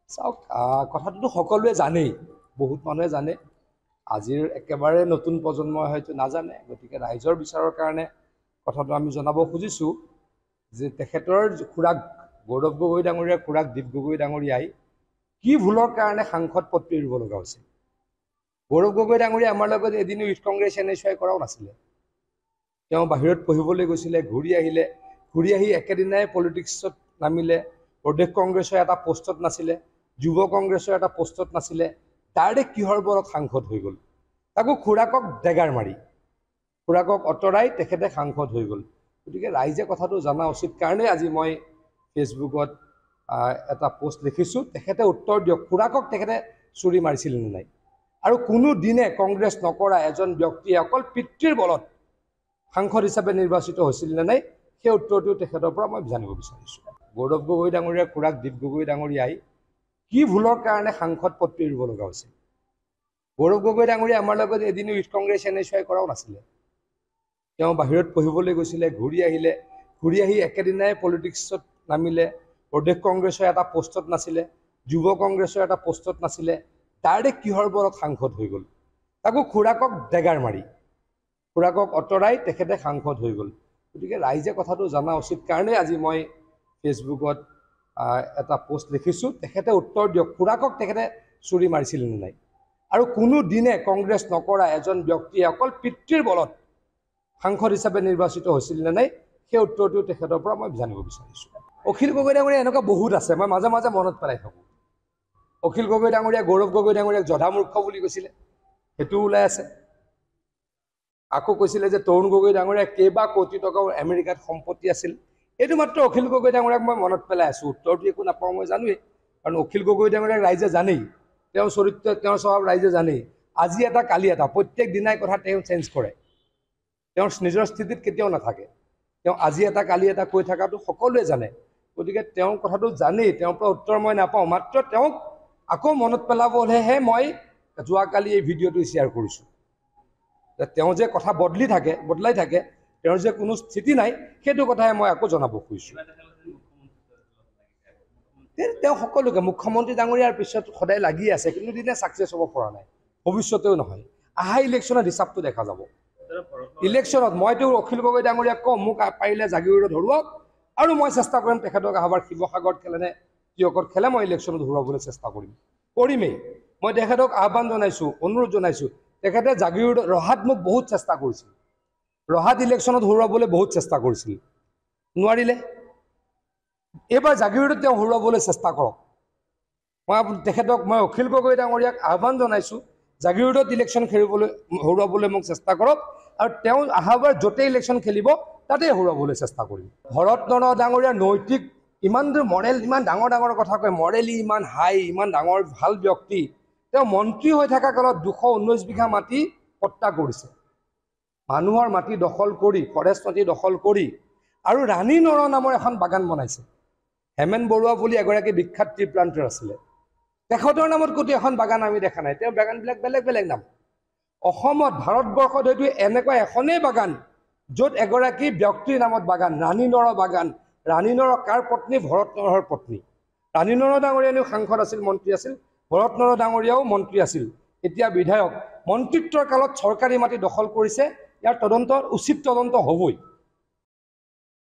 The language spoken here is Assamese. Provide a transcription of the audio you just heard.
চাওক কথাটো সকলোৱে জানেই, বহুত মানুহে জানে। আজিৰ একেবাৰে নতুন প্ৰজন্মই হয়তো নাজানে, গতিকে ৰাইজৰ বিচাৰৰ কাৰণে কথাটো আমি জনাব খুজিছোঁ যে তেখেতৰ খুৰাক গৌৰৱ গগৈ ডাঙৰীয়াৰ খুৰাক দীপ গগৈ ডাঙৰীয়াই কি ভুলৰ কাৰণে সাংসদ পদটো এৰিব লগা হৈছে। গৌৰৱ গগৈ ডাঙৰীয়া আমাৰ লগত এদিনো ইউথ কংগ্ৰেছ NSY কৰাও নাছিলে। তেওঁ বাহিৰত পঢ়িবলৈ গৈছিলে, ঘূৰি আহি একেদিনাই পলিটিক্সত নামিলে। প্ৰদেশ কংগ্ৰেছৰ এটা পোষ্টত নাছিলে, যুৱ কংগ্ৰেছৰ এটা পোষ্টত নাছিলে, ডাইৰেক্ট কিহৰ বলত সাংসদ হৈ গ'ল। তাকো খুৰাকক ডেগাৰ মাৰি, খুৰাকক অঁতৰাই তেখেতে সাংসদ হৈ গ'ল। গতিকে ৰাইজে কথাটো জনা উচিত কাৰণেই আজি মই ফেচবুকত এটা পোষ্ট লিখিছোঁ। তেখেতে উত্তৰ দিয়ক, খুৰাকক তেখেতে চুৰি মাৰিছিল নে নাই, আৰু কোনো দিনে কংগ্ৰেছ নকৰা এজন ব্যক্তিয়ে অকল পিতৃৰ বলত সাংসদ হিচাপে নিৰ্বাচিত হৈছিল নে নাই, সেই উত্তৰটো তেখেতৰ পৰা মই জানিব বিচাৰিছোঁ। গৌৰৱ গগৈ ডাঙৰীয়াৰ খুৰাক দীপ গগৈ ডাঙৰীয়াই কি ভুলৰ কাৰণে সাংসদ পদটো এৰিব লগা হৈছে। গৌৰৱ গগৈ ডাঙৰীয়া আমাৰ লগত এদিনো ইউথ কংগ্ৰেছ NSY কৰাও নাছিলে। তেওঁ বাহিৰত পঢ়িবলৈ গৈছিলে, ঘূৰি আহি একেদিনাই পলিটিক্সত নামিলে। প্ৰদেশ কংগ্ৰেছৰ এটা পোষ্টত নাছিলে, যুৱ কংগ্ৰেছৰ এটা পোষ্টত নাছিলে, ডাইৰেক্ট কিহৰ বলত সাংসদ হৈ গ'ল। তাকো খুৰাকক ডেগাৰ মাৰি, খুৰাকক অঁতৰাই তেখেতে সাংসদ হৈ গ'ল। গতিকে ৰাইজে কথাটো জনা উচিত কাৰণেই আজি মই ফেচবুকত এটা পোষ্ট লিখিছোঁ। তেখেতে উত্তৰ দিয়ক, খুৰাকক তেখেতে চুৰি মাৰিছিল নে নাই, আৰু কোনো দিনে কংগ্ৰেছ নকৰা এজন ব্যক্তিয়ে অকল পিতৃৰ বলত সাংসদ হিচাপে নিৰ্বাচিত হৈছিল নে নাই, সেই উত্তৰটো তেখেতৰ পৰা মই জানিব বিচাৰিছোঁ। অখিল গগৈ ডাঙৰীয়া এনেকুৱা বহুত আছে, মই মাজে মাজে মনত পেলাই থাকোঁ। অখিল গগৈ ডাঙৰীয়া গৌৰৱ গগৈ ডাঙৰীয়াক জধামূৰ্খ বুলি কৈছিলে, সেইটোও ওলাই আছে। আকৌ কৈছিলে যে তৰুণ গগৈ ডাঙৰীয়া কেইবা কোটি টকাৰ আমেৰিকাত সম্পত্তি আছিল। এইটো মাত্ৰ অখিল গগৈ ডাঙৰীয়াক মই মনত পেলাই আছোঁ। উত্তৰটো একো নাপাওঁ মই জানোৱেই, কাৰণ অখিল গগৈ ডাঙৰীয়াক ৰাইজে জানেই, তেওঁৰ চৰিত্ৰ তেওঁৰ স্বভাৱ ৰাইজে জানেই। আজি এটা কালি এটা, প্ৰত্যেক দিনাই কথা তেওঁ চেঞ্জ কৰে, তেওঁৰ নিজৰ স্থিতিত কেতিয়াও নাথাকে। তেওঁ আজি এটা কালি এটা কৈ থকাটো সকলোৱে জানে। গতিকে তেওঁ কথাটো জানেই, তেওঁৰ পৰা উত্তৰ মই নাপাওঁ, মাত্ৰ তেওঁক আকৌ মনত পেলাবলৈহে মই যোৱাকালি এই ভিডিঅ'টো শ্বেয়াৰ কৰিছোঁ। তেওঁ যে কথা বদলাই থাকে, তেওঁৰ যে কোনো স্থিতি নাই, সেইটো কথাই মই আকৌ জনাব খুজিছোঁ। তেওঁ সকলোকে মুখ্যমন্ত্ৰী ডাঙৰীয়াৰ পিছত সদায় লাগি আছে, কিন্তু দিনে ছাকচেছ হ'ব পৰা নাই, ভৱিষ্যতেও নহয়। অহা ইলেকশ্যনত হিচাপটো দেখা যাব। ইলেকশ্যনত মইতো অখিল গগৈ ডাঙৰীয়াক কওঁ, মোক পাৰিলে জাগিৰোডত হৰুৱাওক, আৰু মই চেষ্টা কৰিম তেখেতক আহ্বাৰ শিৱসাগৰত খেলে নে টিয়কত খেলে, মই ইলেকশ্যনত হৰুৱাবলৈ চেষ্টা কৰিমেই। মই তেখেতক আহ্বান জনাইছোঁ, অনুৰোধ জনাইছোঁ। তেখেতে জাগিৰোড ৰহাত মোক বহুত চেষ্টা কৰিছিল, ৰহাত ইলেকশ্যনত হৰুৱাবলৈ বহুত চেষ্টা কৰিছিল, নোৱাৰিলে। এইবাৰ জাগিৰোডত তেওঁ হৰুৱাবলৈ চেষ্টা কৰক। মই অখিল গগৈ ডাঙৰীয়াক আহ্বান জনাইছোঁ, জাগিৰোডত ইলেকশ্যন হৰুৱাবলৈ মোক চেষ্টা কৰক, আৰু তেওঁ অহাবাৰ য'তেই ইলেকশ্যন খেলিব তাতেই হৰুৱাবলৈ চেষ্টা কৰিম। ভৰত নৰহ ডাঙৰীয়াৰ নৈতিক ইমান মৰেল, ইমান ডাঙৰ ডাঙৰ কথা কয়, মৰেলি ইমান হাই, ইমান ডাঙৰ ভাল ব্যক্তি। তেওঁ মন্ত্ৰী হৈ থকা কালত 219 বিঘা মাটি পট্টা কৰিছে, মানুহৰ মাটি দখল কৰি, ফৰেষ্ট মাটি দখল কৰি, আৰু ৰাণী নৰহ নামৰ এখন বাগান বনাইছে। হেমেন বৰুৱা বুলি এগৰাকী বিখ্যাত টি প্লান্টাৰ আছিলে, তেখেতৰ নামত গোটেই এখন বাগান আমি দেখা নাই। তেওঁৰ বাগানবিলাক বেলেগ বেলেগ নাম। অসমত, ভাৰতবৰ্ষত হয়তো এনেকুৱা এখনেই বাগান য'ত এগৰাকী ব্যক্তিৰ নামত বাগান, ৰাণী নৰহ বাগান। ৰাণী নৰহ কাৰ পত্নী? ভৰত নৰহৰ পত্নী। ৰাণী নৰহ ডাঙৰীয়াও সাংসদ আছিল, মন্ত্ৰী আছিল, ভৰত নৰহ ডাঙৰীয়াও মন্ত্ৰী আছিল, এতিয়া বিধায়ক। মন্ত্ৰিত্বৰ কালত চৰকাৰী মাটি দখল কৰিছে, ইয়াৰ তদন্ত, উচিত তদন্ত হ'বই।